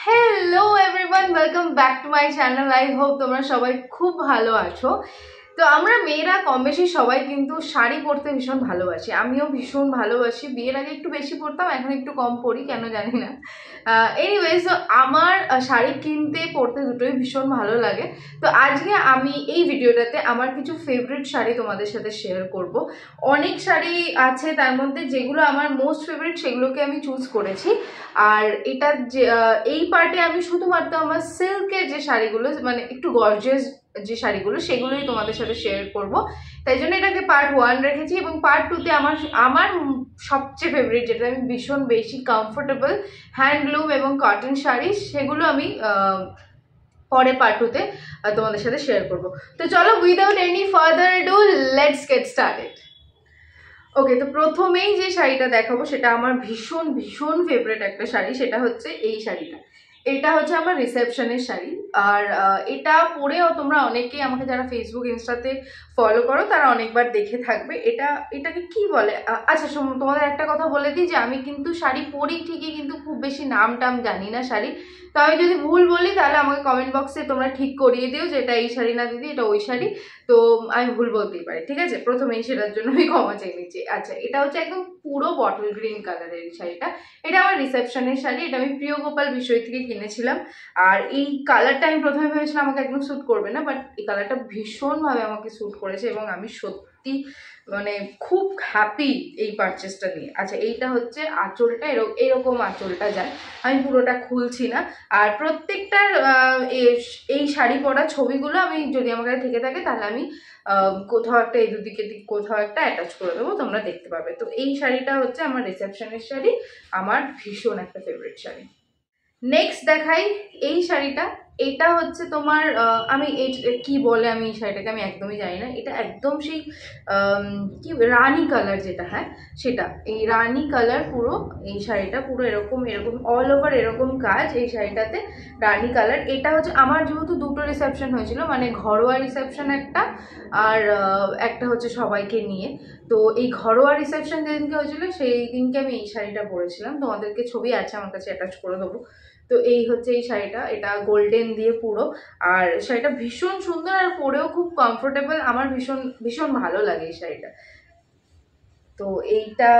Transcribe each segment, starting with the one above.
Hello everyone, welcome back to my channel. I hope তোমরা সবাই খুব ভালো আছো। তো আমরা মেয়েরা কম বেশি সবাই কিন্তু শাড়ি পরতে ভীষণ ভালোবাসি, আমিও ভীষণ ভালোবাসি। বিয়ের আগে একটু বেশি পরতাম, এখন একটু কম পরি, কেন জানি না। এনিওয়েজ, আমার শাড়ি কিনতে পরতে দুটোই ভীষণ ভালো লাগে। তো আজকে আমি এই ভিডিওটাতে আমার কিছু ফেভারিট শাড়ি তোমাদের সাথে শেয়ার করব। অনেক শাড়ি আছে, তার মধ্যে যেগুলো আমার মোস্ট ফেভারিট সেগুলোকে আমি চুজ করেছি। আর এটা যে এই পার্টে আমি শুধুমাত্র আমার সিল্কের যে শাড়িগুলো, মানে একটু গর্জিয়াস যে শাড়িগুলো, সেগুলোই তোমাদের সাথে শেয়ার করব। তাই জন্য এটাকে পার্ট 1 রেখেছি, এবং পার্ট 2তে আমার আমার সবচেয়ে ফেভারিট, যেটা আমি ভীষণ বেশি কমফোর্টেবল হ্যান্ডলুম এবং কটন শাড়ি, সেগুলো আমি পরে পার্ট 2তে তোমাদের সাথে শেয়ার করব। তো চলো, without any further do, let's get started. Okay, তো প্রথমেই যে শাড়িটা দেখাবো সেটা আমার ভীষণ ভীষণ ফেভারিট একটা শাড়ি, সেটা হচ্ছে এই শাড়িটা। এটা হচ্ছে আমার রিসেপশনের শাড়ি। আর এটা পরেও তোমরা অনেকেই আমাকে, যারা ফেসবুক ইনস্টাতে ফলো করো, তারা অনেকবার দেখে থাকবে। এটাকে কি বলে, আচ্ছা তোমাদের একটা কথা বলে দিই, যে আমি কিন্তু শাড়ি পরি ঠিকই, কিন্তু খুব বেশি নাম টাম জানি না শাড়ি। তো আমি যদি ভুল বলি তাহলে আমাকে কমেন্ট বক্সে তোমরা ঠিক করিয়ে দিও যে এটা এই শাড়ি না দিদি, এটা ওই শাড়ি। তো আমি ভুল বলতেই পারি, ঠিক আছে? প্রথমেই সেটার জন্য আমি ক্ষমা চেয়ে নিচ্ছি। আচ্ছা, এটা হচ্ছে একদম পুরো বটল গ্রিন কালারের শাড়িটা। এটা আমার রিসেপশনের শাড়ি, এটা আমি প্রিয় গোপাল বিষয় থেকে কিনেছিলাম। আর এই কালারটা আমি প্রথমে ভেবেছিলাম আমাকে একদম স্যুট করবে না, বাট এই কালারটা ভীষণভাবে আমাকে স্যুট করেছে, এবং আমি সত্যি মানে খুব হ্যাপি এই পারচেসটা নিয়ে। আচ্ছা, এইটা হচ্ছে আঁচলটা, এরকম আঁচলটা যায়, আমি পুরোটা খুলছি না। আর প্রত্যেকটার এই শাড়ি পরা ছবিগুলো আমি, যদি আমার কাছে থেকে থাকে, তাহলে আমি কোথাও একটা এই দুদিকে কোথাও একটা অ্যাটাচ করে দেবো, তোমরা দেখতে পাবে। তো এই শাড়িটা হচ্ছে আমার রিসেপশনের শাড়ি, আমার ভীষণ একটা ফেভারিট শাড়ি। নেক্সট দেখাই এই শাড়িটা। এটা হচ্ছে তোমার আমি কি বলে, আমি এই শাড়িটাকে আমি একদমই জানি না। এটা একদম সেই কি রানী কালার যেটা, হ্যাঁ সেটা, এই রানী কালার পুরো। এই শাড়িটা পুরো এরকম এরকম অল ওভার এরকম কাজ এই শাড়িটাতে, রানী কালার। এটা হচ্ছে আমার যেহেতু দুটো রিসেপশন হয়েছিল, মানে ঘরোয়া রিসেপশন একটা, আর একটা হচ্ছে সবাইকে নিয়ে। তো এই ঘরোয়া রিসেপশন যেদিনকে হয়েছিল সেই দিনকে আমি এই শাড়িটা পরেছিলাম, তোমাদেরকে ছবি আছে আমার কাছে, অ্যাটাচ করে দেবো। তো এই হচ্ছে এই শাড়িটা, এটা গোল্ডেন দিয়ে পুরো। আর শাড়িটা ভীষণ সুন্দর, আর পরেও খুব কমফোর্টেবল, আমার ভীষণ ভীষণ ভালো লাগে এই শাড়িটা। তো এটা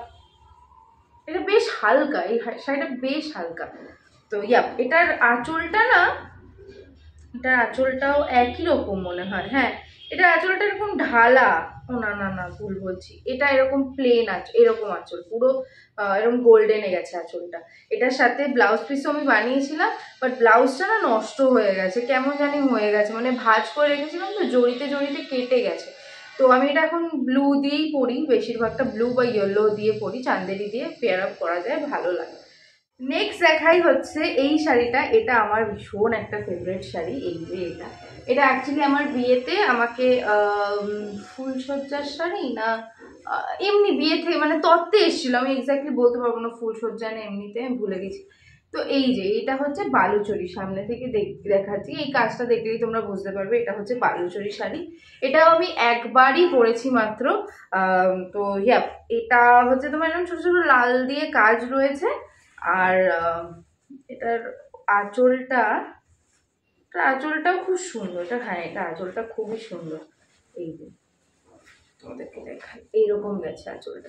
বেশ হালকা, এই শাড়িটা বেশ হালকা। তো এটার আঁচলটা না, এটার আঁচলটাও একই রকম মনে হয়। হ্যাঁ, এটার আঁচলটা এরকম ঢালা। ও না না না, ভুল বলছি, এটা এরকম প্লেন এরকম আঁচল পুরো, এরকম গোল্ডেনে গেছে আঁচলটা। এটার সাথে ব্লাউজ পিসও আমি বানিয়েছিলাম, বাট ব্লাউজটা না নষ্ট হয়ে গেছে, কেমন জানি হয়ে গেছে, মানে ভাঁজ করে রেখেছিলাম তো, জড়িতে জড়িতে কেটে গেছে। তো আমি এটা এখন ব্লু দিয়েই পরি, বেশিরভাগটা ব্লু বা ইয়েলো দিয়ে পরি, চান্দেরি দিয়ে পেয়ার আপ করা যায়, ভালো লাগে। নেক্সট দেখাই হচ্ছে এই শাড়িটা। এটা আমার ভীষণ একটা ফেভারিট শাড়ি। এই যে এটা অ্যাকচুয়ালি আমার বিয়েতে আমাকে ফুলসজ্জার শাড়ি না এমনি বিয়ে থেকে, মানে তত্ত্বে এসেছিলো, আমি এক্স্যাক্টলি বলতে পারবো না ফুলসজ্জা না এমনিতে, আমি ভুলে গেছি। তো এই যে এটা হচ্ছে বালুচরী, সামনে থেকে দেখাচ্ছি, এই কাজটা দেখলেই তোমরা বুঝতে পারবে এটা হচ্ছে বালুচরী শাড়ি। এটাও আমি একবারই পরেছি মাত্র। তো এটা হচ্ছে তোমার এরকম ছোটো ছোটো লাল দিয়ে কাজ রয়েছে। আর এটার আঁচলটাও খুব সুন্দর। হ্যাঁ, এটা আঁচলটা খুবই সুন্দর। এই যে তোমাদেরকে দেখাই, এইরকম গেছে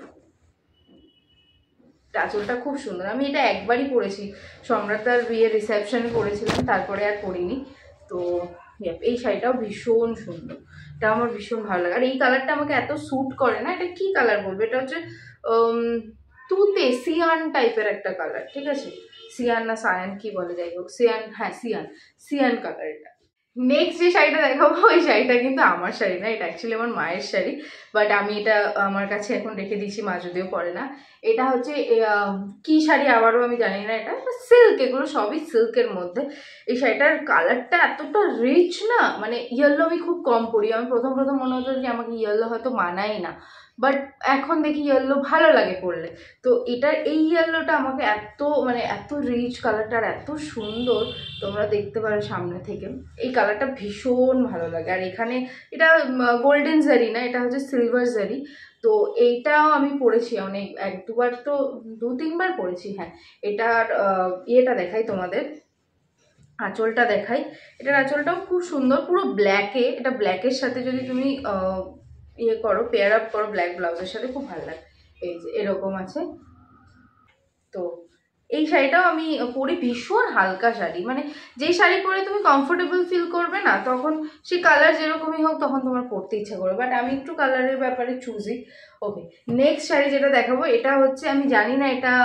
আঁচলটা খুব সুন্দর। আমি এটা একবারই পরেছি, সম্রাটদার বিয়ের রিসেপশনে পরেছিলাম, তারপরে আর পরিনি। তো এই শাড়িটাও ভীষণ সুন্দর, এটা আমার ভীষণ ভালো লাগে। আর এই কালারটা আমাকে এত স্যুট করে না। এটা কি কালার বলবো, এটা হচ্ছে তুতে সিয়ান টাইপের একটা কালার, ঠিক আছে? সিয়ান না সায়ান কি বলে, যাই হোক সিয়ান, হ্যাঁ সিয়ান, সিয়ান কালার এটা। নেক্সট যে শাড়িটা দেখাবো, ওই শাড়িটা কিন্তু আমার শাড়ি না, এটা অ্যাকচুয়ালি আমার মায়ের শাড়ি, বাট আমি এটা আমার কাছে এখন রেখে দিয়েছি, মা যদিও পরে না। এটা হচ্ছে কি শাড়ি আবারও আমি জানি না, এটা সিল্ক, এগুলো সবই সিল্কের মধ্যে। এই শাড়িটার কালারটা এতটা রিচ না, মানে ইয়েলো আমি খুব কম পরি, আমি প্রথম মনে হতো যে আমাকে ইয়েলো হয়তো মানাই না, বাট এখন দেখি ইয়েলো ভালো লাগে পরলে। তো এটার এই ইয়েলোটা আমাকে এত রিচ কালারটা আর এত সুন্দর, তোমরা দেখতে পারো সামনে থেকে। এই কালারটা ভীষণ ভালো লাগে। আর এখানে এটা গোল্ডেন জারি না, এটা হচ্ছে সিলভার জারি। তো এইটাও আমি পরেছি অনেক, 1-2 বার, তো 2-3 বার পরেছি। হ্যাঁ, এটার ইয়েটা দেখাই তোমাদের, আঁচলটা দেখাই। এটার আঁচলটাও খুব সুন্দর, পুরো ব্ল্যাকে। এটা ব্ল্যাকের সাথে যদি তুমি ইয়ে করো, পেয়ার আপ করো ব্ল্যাক ব্লাউজের সাথে, খুব ভালো লাগে। এই যে এরকম আছে। তো এই শাড়িটাও আমি পরি, ভীষণ হালকা শাড়ি, মানে যেই শাড়ি পরে তুমি কমফোর্টেবল ফিল করবে না, তখন সে কালার যেরকমই হোক তখন তোমার পরতে ইচ্ছা করবে। বাট আমি একটু কালারের ব্যাপারে চুজি। ওকে, নেক্সট শাড়ি যেটা দেখাবো, এটা হচ্ছে, আমি জানি না এটা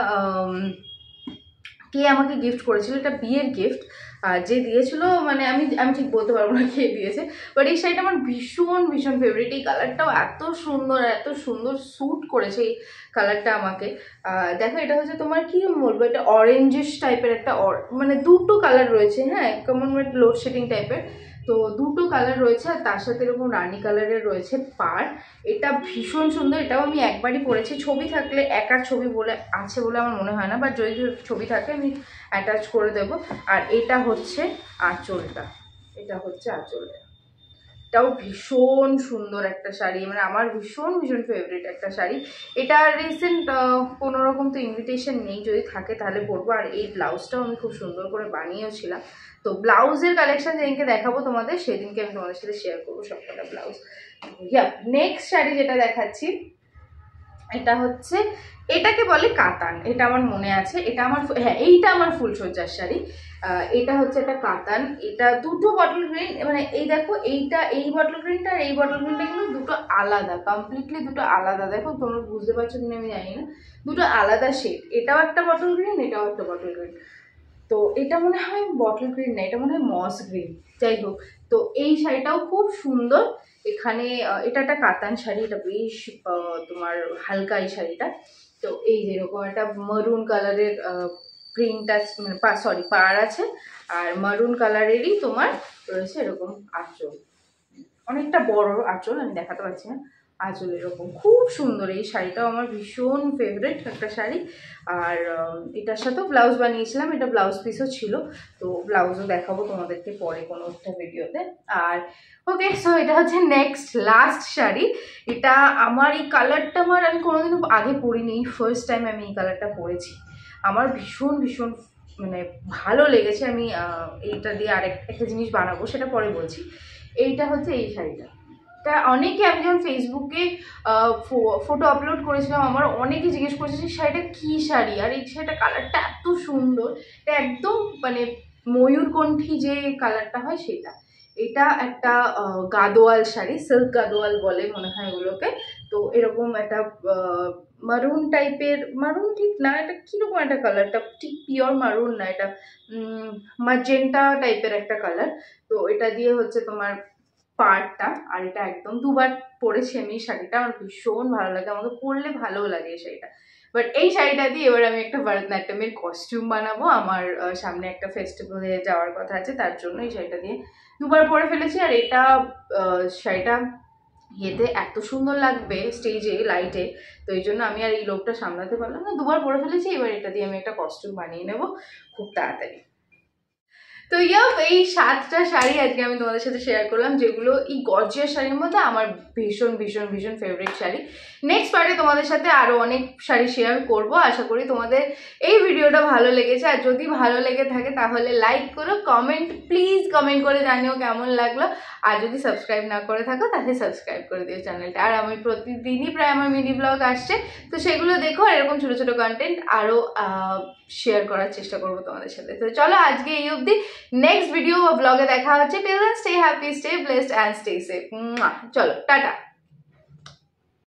কে আমাকে গিফট করেছিল, এটা বিয়ের গিফট। যে দিয়েছিল, মানে আমি ঠিক বলতে পারবো না কে দিয়েছে, বাট এই শাড়িটা আমার ভীষণ ভীষণ ফেভারিট। এই কালারটাও এত সুন্দর স্যুট করেছে এই কালারটা আমাকে। দেখো, এটা হচ্ছে তোমার কি বলবো, এটা অরেঞ্জিশ টাইপের একটা, মানে দুটো কালার রয়েছে। হ্যাঁ, কমনওয়েলথ লোডশেডিং টাইপের। তো দুটো কালার রয়েছে, আর তার সাথে এরকম রানি কালারের রয়েছে পাড়। এটা ভীষণ সুন্দর। এটাও আমি একবারই পরেছি। ছবি থাকলে, একার ছবি বলে আছে বলে আমার মনে হয় না, বাট যদি ছবি থাকে আমি অ্যাটাচ করে দেবো। আর এটা হচ্ছে আঁচলটা, এটাও ভীষণ সুন্দর একটা শাড়ি, মানে আমার ভীষণ ভীষণ ফেভারিট একটা শাড়ি। এটা রিসেন্ট কোনোরকম তো ইনভিটেশন নেই, যদি থাকে তাহলে পরবো। আর এই ব্লাউজটাও আমি খুব সুন্দর করে বানিয়েওছিলাম। তো ব্লাউজের কালেকশন যেদিনকে দেখাবো তোমাদের, সেদিনকে আমি তোমাদের সাথে শেয়ার করবো সবকটা ব্লাউজ। নেক্সট শাড়ি যেটা দেখাচ্ছি, এটা হচ্ছে, এটাকে বলে কাতান, এটা আমার মনে আছে। এটা আমার, হ্যাঁ, এইটা আমার ফুলসজ্জার শাড়ি। এটা হচ্ছে একটা কাতান। এটা দুটো বটল গ্রিন, মানে এই দেখো, এই বটল গ্রিনটা আর এই বটল গ্রিনটা কিন্তু দুটো আলাদা, কমপ্লিটলি দুটো আলাদা। দেখো তোমরা বুঝতে পারছো কিনা আমি জানি না, দুটো আলাদা শেড। এটাও একটা বটল গ্রিন, এটাও একটা বটল গ্রিন। তো এটা মনে হয় বটল গ্রিন না, এটা মনে হয় মস গ্রিন। যাই হোক, তো এই শাড়িটাও খুব সুন্দর। এখানে এটা একটা কাতান শাড়ি, এটা বেশ তোমার হালকা এই শাড়িটা। তো এই যেরকম একটা মারুন কালারের প্রিন্ট আছে, মানে পাড় আছে, আর মারুন কালারেরই তোমার রয়েছে এরকম আঁচল, অনেকটা বড় আঁচল, আমি দেখাতে পারছি না। আঁচল এরকম খুব সুন্দর। এই শাড়িটাও আমার ভীষণ ফেভারিট একটা শাড়ি। আর এটার সাথেও ব্লাউজ বানিয়েছিলাম, এটা ব্লাউজ পিসও ছিল। তো ব্লাউজও দেখাবো তোমাদেরকে পরে কোনো একটা ভিডিওতে। আর ওকে, সো এটা হচ্ছে নেক্সট লাস্ট শাড়ি। এটা আমার, এই কালারটা আমি কোনোদিনও আগে পরিনি, ফার্স্ট টাইম আমি এই কালারটা পরেছি। আমার ভীষণ ভীষণ মানে ভালো লেগেছে। আমি এইটা দিয়ে একটা জিনিস বানাবো, সেটা পরে বলছি। এইটা হচ্ছে এই শাড়িটা। তা অনেকে, আমি যখন ফেসবুকে ফটো আপলোড করেছিলাম, আমার অনেকে জিজ্ঞেস করেছে যে শাড়িটা কী শাড়ি, আর এই শাড়িটা কালারটা এত সুন্দর। এটা একদম মানে ময়ূরকণ্ঠী যে কালারটা হয় সেটা। এটা একটা গাদোয়াল শাড়ি, সিল্ক গাদোয়াল বলে মনে হয় এগুলোকে। তো এরকম একটা মারুন টাইপের, মারুন ঠিক না, এটা কীরকম একটা কালারটা, ঠিক পিওর মারুন না, এটা ম্যাজেন্টা টাইপের একটা কালার। তো এটা দিয়ে হচ্ছে তোমার পাড়টা। আর এটা একদম 2 বার পরেছি আমি এই শাড়িটা, আমার ভীষণ ভালো লাগে, আমাকে পরলে ভালোও লাগে এই শাড়িটা। বাট এই শাড়িটা দিয়ে এবার আমি একটা ভরতনাট্যমের কস্টিউম বানাবো। আমার সামনে একটা ফেস্টিভ্যালে যাওয়ার কথা আছে, তার জন্য এই শাড়িটা দিয়ে 2 বার পরে ফেলেছি। আর এটা শাড়িটা ইয়েতে এত সুন্দর লাগবে স্টেজে, লাইটে। তো এই জন্য আমি আর এই লোকটা সামলাতে পারলাম না, 2 বার পরে ফেলেছি। এবার এটা দিয়ে আমি একটা কস্টিউম বানিয়ে নেবো খুব তাড়াতাড়ি। তো এই 7টা শাড়ি আজকে আমি তোমাদের সাথে শেয়ার করলাম, যেগুলো এই গর্জিয়াস শাড়ির মধ্যে আমার ভীষণ ভীষণ ভীষণ ফেভারিট শাড়ি। নেক্সট পার্টে তোমাদের সাথে আরও অনেক শাড়ি শেয়ার করব। আশা করি তোমাদের এই ভিডিওটা ভালো লেগেছে। আর যদি ভালো লেগে থাকে তাহলে লাইক করো, প্লিজ কমেন্ট করে জানিও কেমন লাগলো। আর যদি সাবস্ক্রাইব না করে থাকো তাহলে সাবস্ক্রাইব করে দিও চ্যানেলটা। আর আমি প্রতিদিনই প্রায় আমার মিনি ব্লগ আসছে, তো সেগুলো দেখো। এরকম ছোটো ছোটো কন্টেন্ট আরও শেয়ার করার চেষ্টা করবো তোমাদের সাথে। তো চলো আজকে এই অবধি, নেক্সট ভিডিও বা ব্লগে দেখা হচ্ছে। Till then stay happy, stay blessed and stay safe. চলো টাটা।